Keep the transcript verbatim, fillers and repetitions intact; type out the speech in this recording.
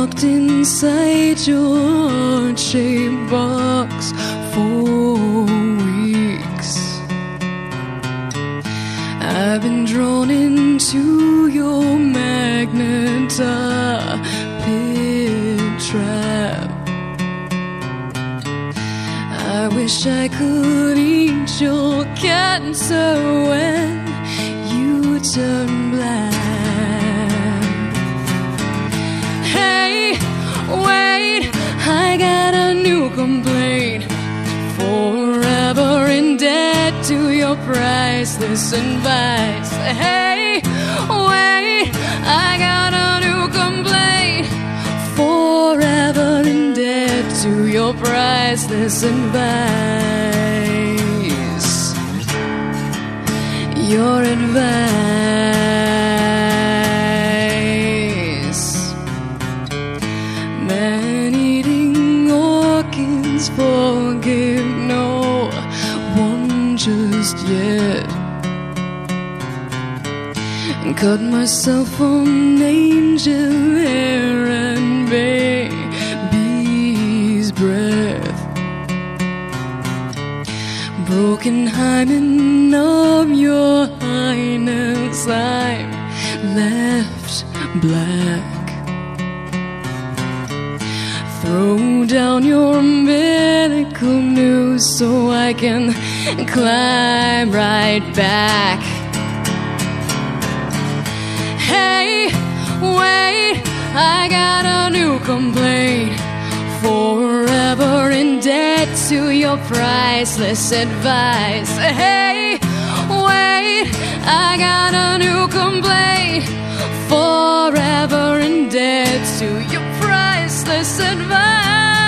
locked inside your heart-shaped box for weeks. I've been drawn into your magnet pit trap. I wish I could eat your cancer when you turn black. Hey, wait, I got a new complaint. Forever in debt to your priceless advice. Hey, wait, I got a new complaint. Forever in debt to your priceless advice. Your advice. Man-eating organs forgive no one just yet. Cut myself on angel hair and baby's breath. Broken hymen of your highness, I'm left black. Throw down your umbilical noose so I can climb right back. Hey, wait, I got a new complaint. Forever in debt to your priceless advice. Hey, wait, I got a new complaint. Forever in debt to your priceless advice.